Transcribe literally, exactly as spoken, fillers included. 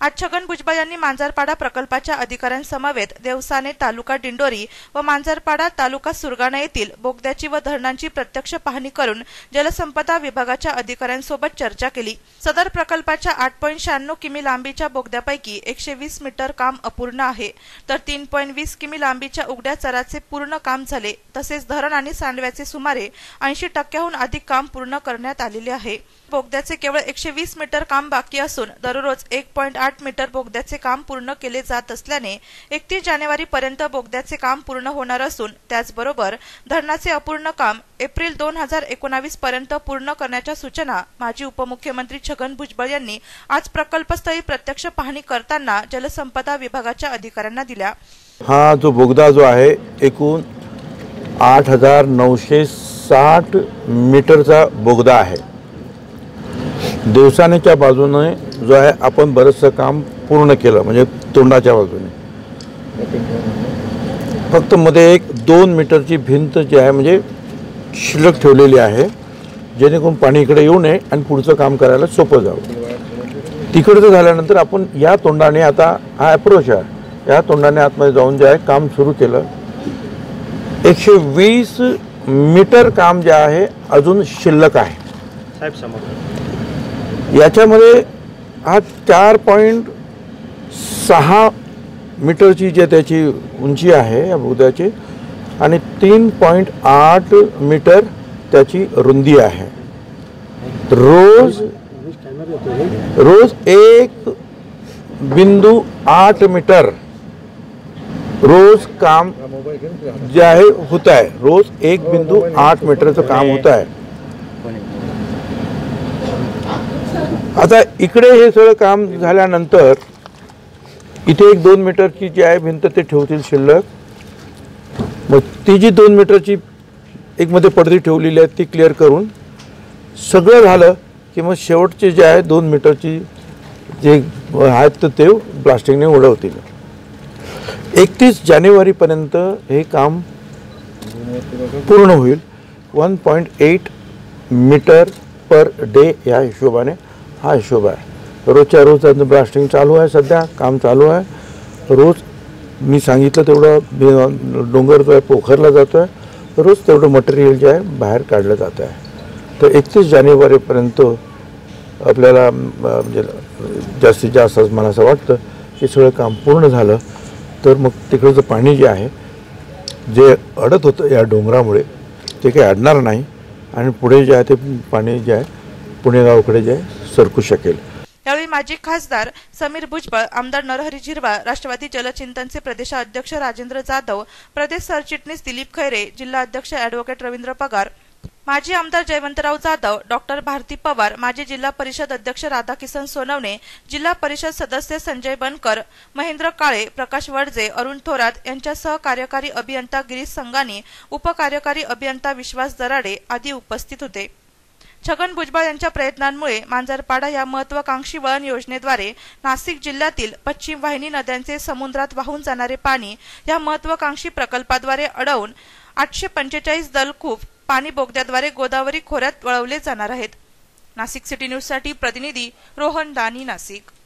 आज छगन भुजबळ यांनी मांजरपाडा प्रकल्पाच्या अधिकाऱ्यांसमवेत देवसाने तालुका दिंडोरी व मांजरपाडा तालुका सुरगाणा येथील बोगद्याची व धरणांची प्रत्यक्ष पाहणी करून जलसंपदा विभागाच्या अधिकाऱ्यांसोबत चर्चा केली। सदर प्रकल्पाच्या आठ पॉइंट शहाण्णव किमी लांबीच्या बोगद्यापैकी एकशे वीस मीटर काम अपूर्ण आहे, तर तीन पॉइंट वीस किमी लांबीच्या उघड्या चराचे पूर्ण काम झाले। तसेच धरण आणि सांडव्याचे सुमारे ऐंशी टक्क्याहून अधिक काम पूर्ण करण्यात आलेले आहे। बोगद्याचे केवळ एकशे वीस मीटर काम बाकी असून दररोज एक पॉइंट आठ मीटर बोगद्याचे काम पूर्ण केले जात असल्याने एकतीस जानेवारी पर्यंत बोगद्याचे काम पूर्ण होणार असून त्याचबरोबर धरणाचे अपूर्ण काम एप्रिल दोन हजार एकोणावीस पर्यंत पूर्ण करण्याच्या सूचना माजी उपमुख्यमंत्री छगन भुजबळ यांनी आज प्रकल्पस्थळी प्रत्यक्ष पाहणी करताना जलसंपदा विभागाच्या अधिकाऱ्यांना दिल्या। हा जो बोगदा जो आहे एकूण आठ हजार नऊशे साठ मीटरचा बोगदा आहे। देवसानेच्या बाजूने जो आहे आपण बरंचसं काम पूर्ण केलं, म्हणजे तोंडाच्या बाजूने फक्त मध्ये एक दोन मीटरची भिंत जी आहे म्हणजे शिल्लक ठेवलेली आहे, जेणेकरून पाणी इकडे येऊ नये आणि पुढचं काम करायला सोपं जावं। तिकडचं झाल्यानंतर आपण या तोंडाने आता हा अप्रोच आहे, या तोंडाने आतमध्ये जाऊन जे आहे काम सुरू केलं। एकशे वीस मीटर काम जे आहे अजून शिल्लक आहे साहेब समोर। याच्यामध्ये हा चार पॉइंट सहा मीटरची जे त्याची उंची आहे या बोगद्याची आणि तीन पॉइंट आठ मीटर त्याची रुंदी आहे। रोज रोज एक बिंदू आठ मीटर रोज काम जे आहे होत आहे, रोज एक बिंदू आठ मीटरचं काम होत आहे। आता इकडे हे सगळं काम झाल्यानंतर इथे एक दोन मीटरची जी आहे भिंत ते ठेवतील शिल्लक, मग ती जी दोन मीटरची एक मध्ये पडदी ठेवलेली आहे ती क्लिअर करून सगळं झालं की मग शेवटचे जे आहे दोन मीटरची जे आहेत तर ते प्लास्टिकने उडवतील। एकतीस जानेवारी पर्यंत हे काम पूर्ण होईल। One point eight metre per day या हिशोबाने हा हिशोब आहे। रोजच्या रोज ब्लास्टिंग चालू आहे, सध्या काम चालू आहे। रोज मी सांगितलं तेवढं डोंगर जो आहे पोखरला जातो आहे, रोज तेवढं मटेरियल जे आहे बाहेर काढलं जात आहे। तर एकतीस जानेवारीपर्यंत आपल्याला म्हणजे जास्तीत जास्त मला असं वाटतं की सगळं काम पूर्ण झालं तर मग तिकडचं पाणी जे आहे जे अडत होतं या डोंगरामुळे ते काही अडणार नाही आणि पुढे जे आहे ते पाणी जे आहे पुणे गावाकडे जे आहे सरकू शकेल। यावेळी माजी खासदार समीर भुजबळ, आमदार नरहरी झिरवाळ, राष्ट्रवादी जलचिंतनचे प्रदेशाध्यक्ष राजेंद्र जाधव, प्रदेश सरचिटणीस दिलीप खैरे, जिल्हा अध्यक्ष ॲडव्होकेट रवींद्र पगार, माजी आमदार जयवंतराव जाधव, डॉक्टर भारती पवार, माजी जिल्हा परिषद अध्यक्ष राधाकिसन सोनवणे, जिल्हा परिषद सदस्य संजय बनकर, महेंद्र काळे, प्रकाश वडजे, अरुण थोरात यांच्यासह कार्यकारी अभियंता गिरीश संगानी, उपकार्यकारी अभियंता विश्वास दराडे आदी उपस्थित होते। छगन भुजबळ यांच्या प्रयत्नांमुळे मांजरपाडा या महत्त्वाकांक्षी वळण योजनेद्वारे नाशिक जिल्ह्यातील पश्चिम वाहिनी नद्यांचे समुद्रात वाहून जाणारे पाणी या महत्त्वाकांक्षी प्रकल्पाद्वारे अडवून आठशे पंचेचाळीस दलकूप पाणी बोगद्याद्वारे गोदावरी खोऱ्यात वळवले जाणार आहेत। नाशिक सिटी न्यूज साठी प्रतिनिधी रोहन दानी, नाशिक।